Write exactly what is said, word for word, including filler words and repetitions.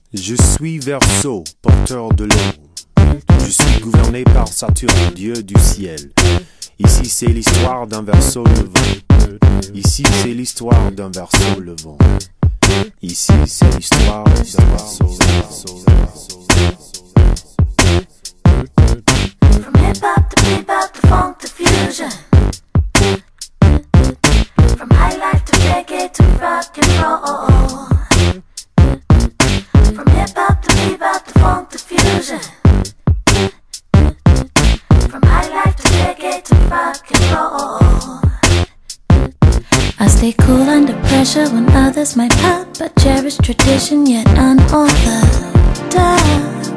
Je suis Verseau, porteur de l'eau. Je suis gouverné par Saturne, dieu du ciel. Ici c'est l'histoire d'un Verseau levant. Ici c'est l'histoire d'un Verseau levant. Ici c'est l'histoire d'un Verseau levant. From hip-hop to bebop to funk to fusion, from high life to reggae to rock and roll, from hip-hop to bebop to funk to fusion, from high life to reggae to rock and roll. I stay cool under pressure when others might pop, but cherish tradition yet unorthodox.